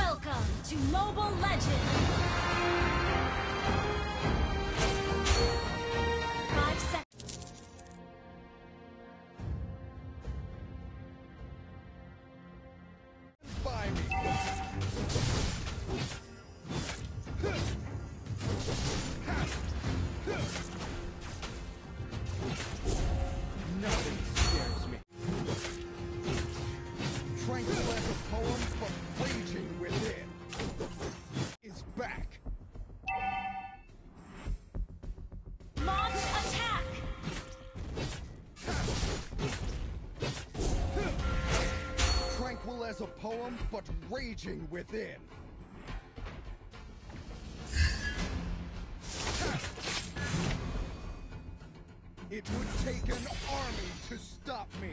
Welcome to Mobile Legends! 5 seconds. By me. Nothing scares me. Tranquil as a poem, but raging within is back. Launch attack! Tranquil as a poem, but raging within. It would take an army to stop me.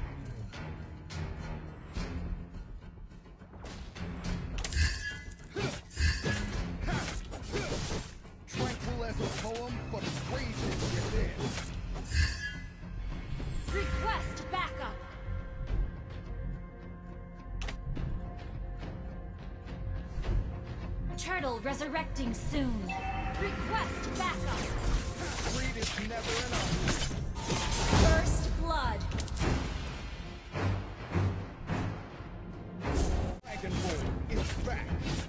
Tranquil as a poem, but raging within. Request backup! Turtle resurrecting soon. Request backup! Greed is never enough. First blood. Dragonborn is back.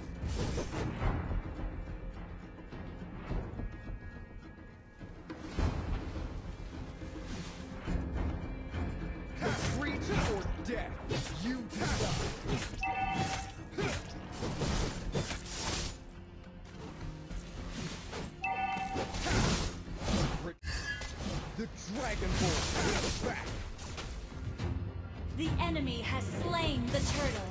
Reach or death, you decide. The Dragonborn is back. The enemy has slain the turtle.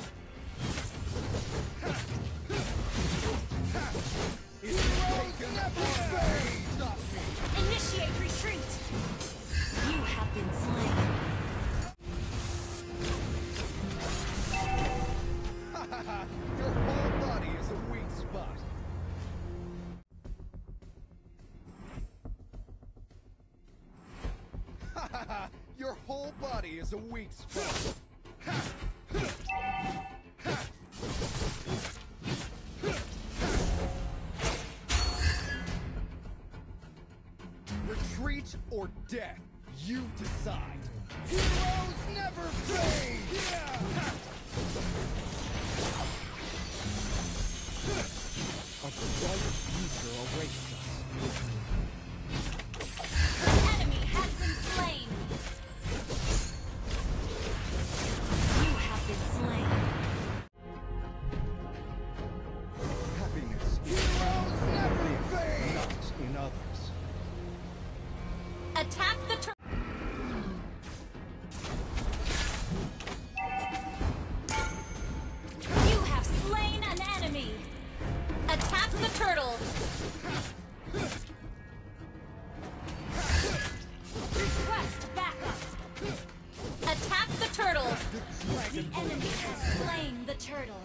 It's taken away. Stop me. Initiate retreat! You have been slain. Your whole body is a weak spot. Your whole body is a weak spot. Retreat or death, you decide. Heroes never fade! A bright future awaits us. The enemy has been slain. You have been slain. Happiness heroes never fade! Not in others. Attack the turtle. You have slain an enemy. Attack the turtle. Request backup. Attack the turtle. The enemy has slain the turtle.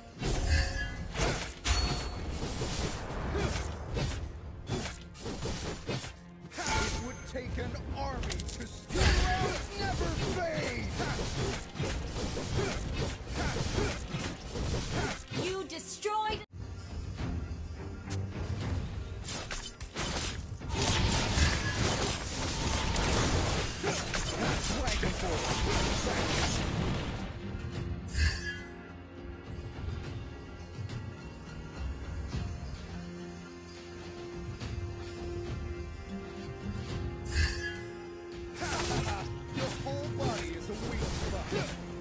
It would take an army to stop. Heroes never fade! You destroyed. Your whole body is a weak spot.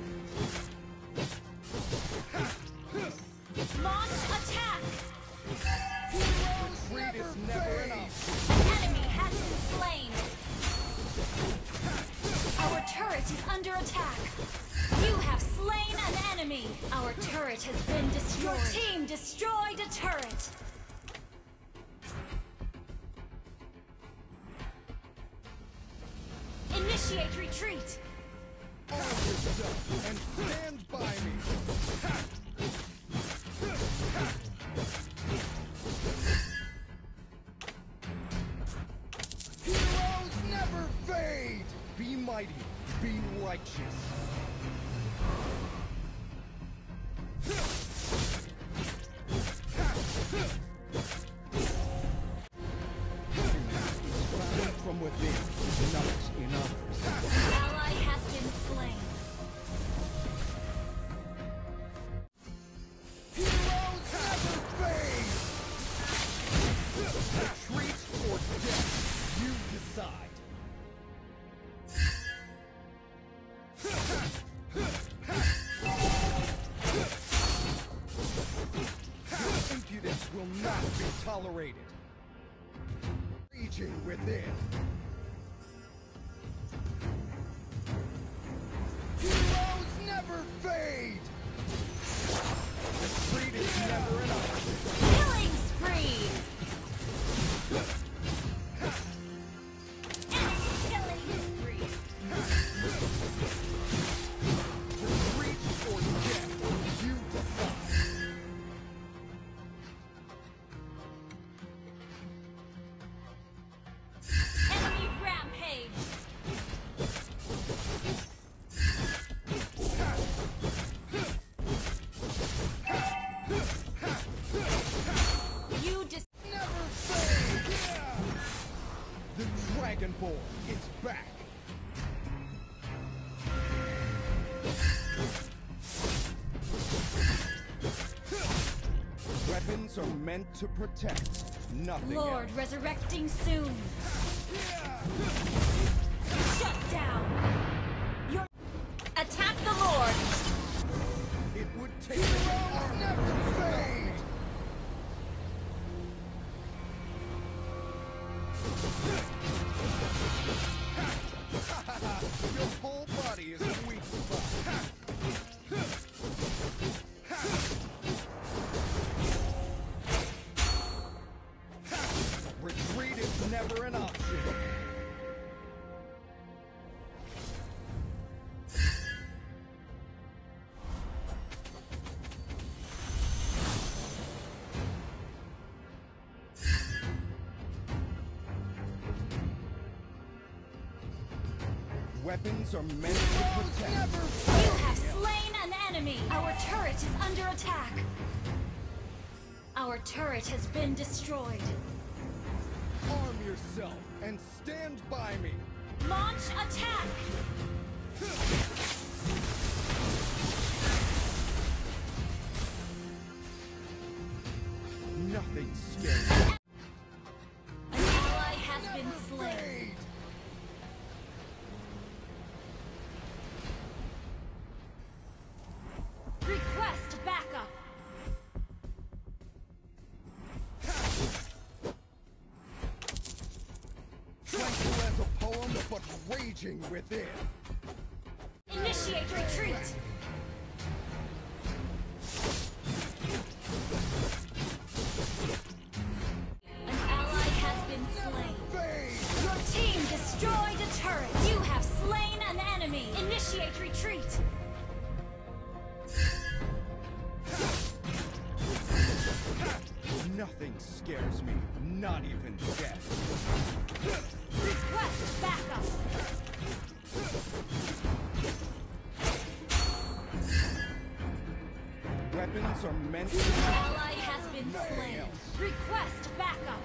Launch attack. Retreat is never enough. An enemy has been slain. Our turret is under attack. You have slain an enemy. Our turret has been destroyed. Your team destroyed a turret. Initiate retreat. Arm yourself and stand by me. Heroes never fade! Be mighty, be righteous. not in others. An ally has been slain. Heroes never fade! Retreat or death, you decide. Your impudence will not be tolerated. Raging within. Heroes never fade! Retreat is never an option. Killing spree! Enemy killing spree! Retreat or death, you decide. Enemy rampage! You dis- Never fade! Yeah! The Dragonborn is back! Weapons are meant to protect, nothing Lord else. resurrecting soon! Shut down! Your attack the Lord! It would take heroes never fade! Your whole body is a weak spot. Retreat is never an option. Weapons are meant to protect. You have slain an enemy! Our turret is under attack! Our turret has been destroyed. Arm yourself and stand by me. Launch attack! Nothing scares me. An ally has been slain. Fade. Request backup! Tranquil as a poem, but raging within. Initiate retreat! An ally has been slain. Fade. Your team destroyed a turret! You have slain an enemy! Initiate retreat! Nothing scares me, not even death. Request backup! Weapons are meant to An protect. ally has been slain. Request backup!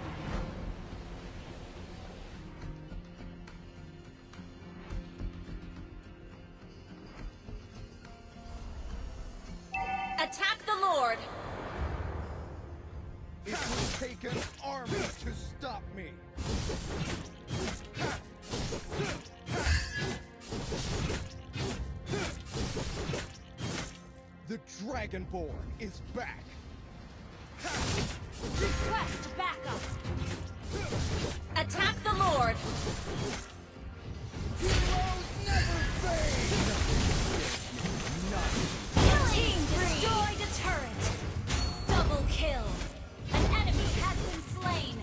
Attack the Lord! It would take an army to stop me. The Dragonborn is back. Request backup! Attack the Lord! Heroes never fade. Not Your team destroyed a turret! Double kill! An enemy has been slain!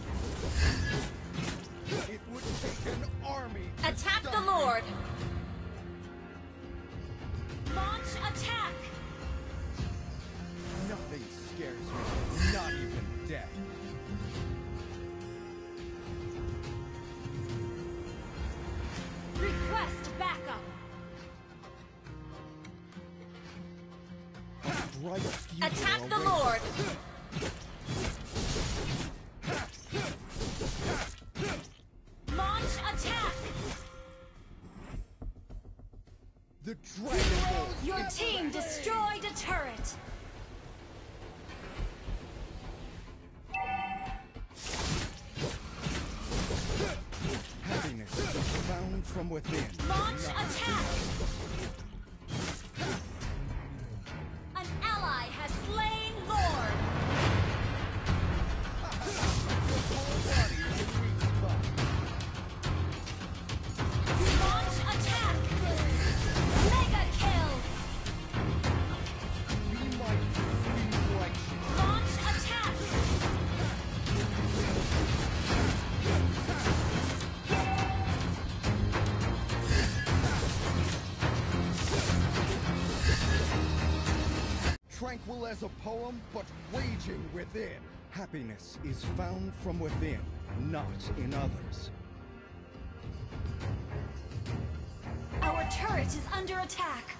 It would take an army to Attack stop the me. Lord! Launch attack! Nothing scares me, not even death. Request backup! Bright future Attack the awaits. Lord! Launch attack! The Dragon Ball. Your team destroyed a turret. Happiness is found from within. Launch attack. An ally has slain Lord. Your whole body is a weak spot. Launch attack. Mega kill. Be mighty, be righteous. Launch attack. Tranquil as a poem, but raging within. Happiness is found from within, not in others. Our turret is under attack.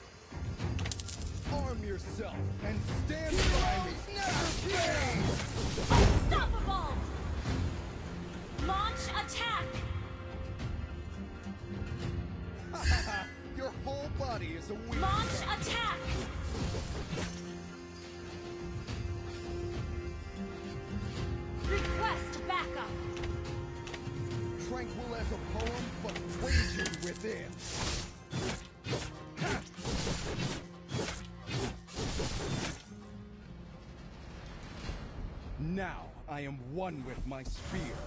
Arm yourself and stand by me. Never fail! Unstoppable. Launch attack. Your whole body is a weak Launch spot. attack. Request backup. Tranquil as a poem, but raging within. Now I am one with my spear.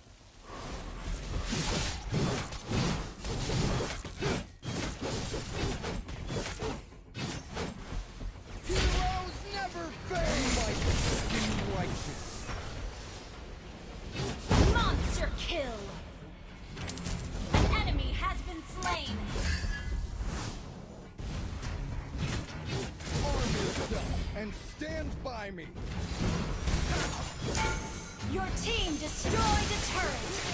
Heroes never fail! Might be righteous. Monster kill. An enemy has been slain. Arm yourself and stand by me. Your team destroyed a turret.